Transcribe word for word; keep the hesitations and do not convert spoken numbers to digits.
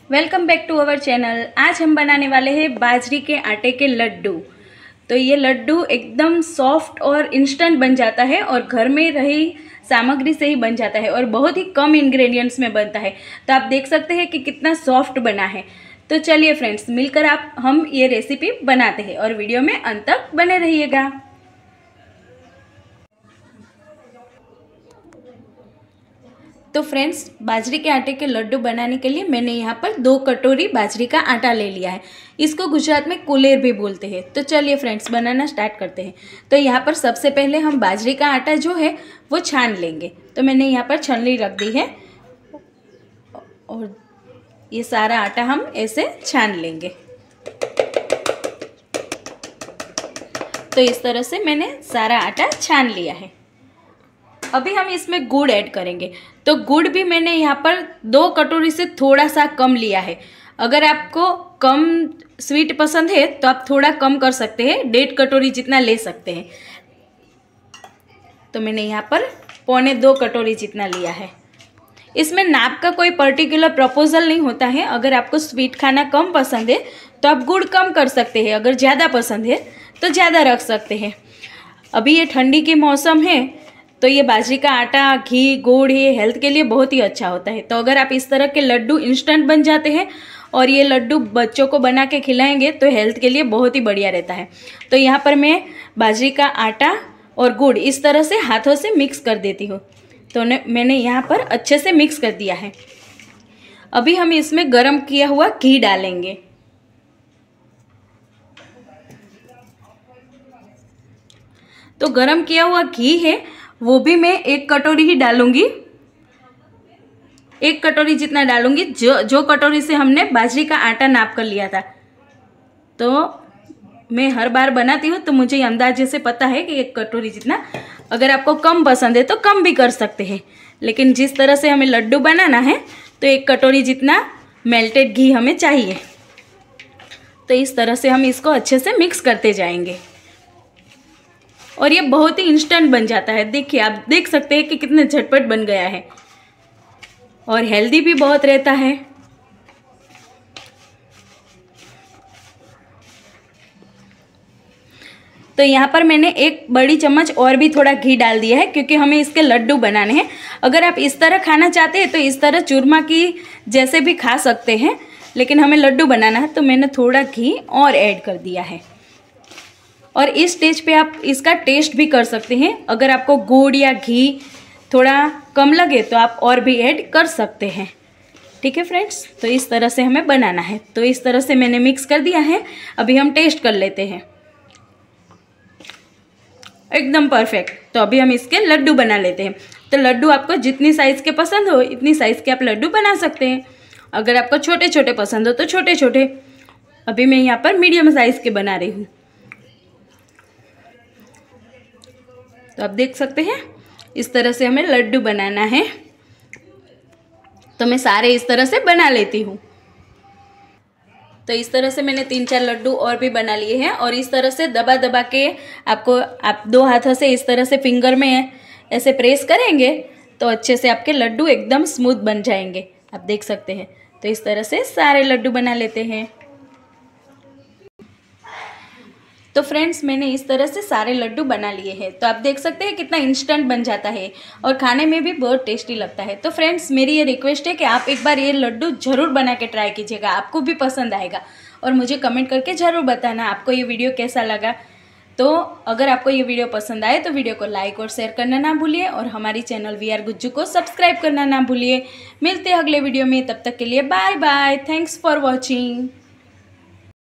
Welcome back to our channel. आज हम बनाने वाले हैं बाजरी के आटे के लड्डू। तो ये लड्डू एकदम सॉफ्ट और इंस्टेंट बन जाता है और घर में रही सामग्री से ही बन जाता है और बहुत ही कम इंग्रेडिएंट्स में बनता है। तो आप देख सकते हैं कि कितना सॉफ्ट बना है। तो चलिए फ्रेंड्स, मिलकर आप हम ये रेसिपी बनाते हैं और वीडियो में अंत तक बने रहिएगा। तो फ्रेंड्स, बाजरी के आटे के लड्डू बनाने के लिए मैंने यहाँ पर दो कटोरी बाजरी का आटा ले लिया है। इसको गुजरात में कुलेर भी बोलते हैं। तो चलिए फ्रेंड्स, बनाना स्टार्ट करते हैं। तो यहाँ पर सबसे पहले हम बाजरी का आटा जो है वो छान लेंगे। तो मैंने यहाँ पर छलनी रख दी है और ये सारा आटा हम ऐसे छान लेंगे। तो इस तरह से मैंने सारा आटा छान लिया है। अभी हम इसमें गुड़ ऐड करेंगे। तो गुड़ भी मैंने यहाँ पर दो कटोरी से थोड़ा सा कम लिया है। अगर आपको कम स्वीट पसंद है तो आप थोड़ा कम कर सकते हैं, डेढ़ कटोरी जितना ले सकते हैं। तो मैंने यहाँ पर पौने दो कटोरी जितना लिया है। इसमें नाप का कोई पर्टिकुलर प्रपोजल नहीं होता है। अगर आपको स्वीट खाना कम पसंद है तो आप गुड़ कम कर सकते हैं, अगर ज़्यादा पसंद है तो ज़्यादा रख सकते हैं। अभी ये ठंडी की मौसम है तो ये बाजरी का आटा, घी, गुड़ ये हेल्थ के लिए बहुत ही अच्छा होता है। तो अगर आप इस तरह के लड्डू इंस्टेंट बन जाते हैं और ये लड्डू बच्चों को बना के खिलाएंगे तो हेल्थ के लिए बहुत ही बढ़िया रहता है। तो यहाँ पर मैं बाजरी का आटा और गुड़ इस तरह से हाथों से मिक्स कर देती हूँ। तो मैंने यहाँ पर अच्छे से मिक्स कर दिया है। अभी हम इसमें गरम किया हुआ घी डालेंगे। तो गरम किया हुआ घी है वो भी मैं एक कटोरी ही डालूंगी। एक कटोरी जितना डालूंगी, जो जो कटोरी से हमने बाजरी का आटा नाप कर लिया था। तो मैं हर बार बनाती हूँ तो मुझे अंदाजे से पता है कि एक कटोरी जितना। अगर आपको कम पसंद है तो कम भी कर सकते हैं, लेकिन जिस तरह से हमें लड्डू बनाना है तो एक कटोरी जितना मेल्टेड घी हमें चाहिए। तो इस तरह से हम इसको अच्छे से मिक्स करते जाएंगे और ये बहुत ही इंस्टेंट बन जाता है। देखिए, आप देख सकते हैं कि कितने झटपट बन गया है और हेल्दी भी बहुत रहता है। तो यहाँ पर मैंने एक बड़ी चम्मच और भी थोड़ा घी डाल दिया है क्योंकि हमें इसके लड्डू बनाने हैं। अगर आप इस तरह खाना चाहते हैं तो इस तरह चूरमा की जैसे भी खा सकते हैं, लेकिन हमें लड्डू बनाना है तो मैंने थोड़ा घी और ऐड कर दिया है। और इस स्टेज पे आप इसका टेस्ट भी कर सकते हैं। अगर आपको गुड़ या घी थोड़ा कम लगे तो आप और भी ऐड कर सकते हैं। ठीक है फ्रेंड्स, तो इस तरह से हमें बनाना है। तो इस तरह से मैंने मिक्स कर दिया है। अभी हम टेस्ट कर लेते हैं। एकदम परफेक्ट। तो अभी हम इसके लड्डू बना लेते हैं। तो लड्डू आपको जितनी साइज़ के पसंद हो इतनी साइज़ के आप लड्डू बना सकते हैं। अगर आपको छोटे छोटे पसंद हो तो छोटे छोटे। अभी मैं यहाँ पर मीडियम साइज़ के बना रही हूँ। तो आप देख सकते हैं इस तरह से हमें लड्डू बनाना है। तो मैं सारे इस तरह से बना लेती हूँ। तो इस तरह से मैंने तीन चार लड्डू और भी बना लिए हैं और इस तरह से दबा दबा के आपको आप दो हाथों से इस तरह से फिंगर में ऐसे प्रेस करेंगे तो अच्छे से आपके लड्डू एकदम स्मूथ बन जाएंगे। आप देख सकते हैं। तो इस तरह से सारे लड्डू बना लेते हैं। तो फ्रेंड्स, मैंने इस तरह से सारे लड्डू बना लिए हैं। तो आप देख सकते हैं कितना इंस्टेंट बन जाता है और खाने में भी बहुत टेस्टी लगता है। तो फ्रेंड्स, मेरी ये रिक्वेस्ट है कि आप एक बार ये लड्डू ज़रूर बना के ट्राई कीजिएगा, आपको भी पसंद आएगा। और मुझे कमेंट करके ज़रूर बताना आपको ये वीडियो कैसा लगा। तो अगर आपको ये वीडियो पसंद आए तो वीडियो को लाइक और शेयर करना ना भूलिए और हमारी चैनल वी आर गुज्जू को सब्सक्राइब करना ना भूलिए। मिलते हैं अगले वीडियो में, तब तक के लिए bye bye. Thanks for watching.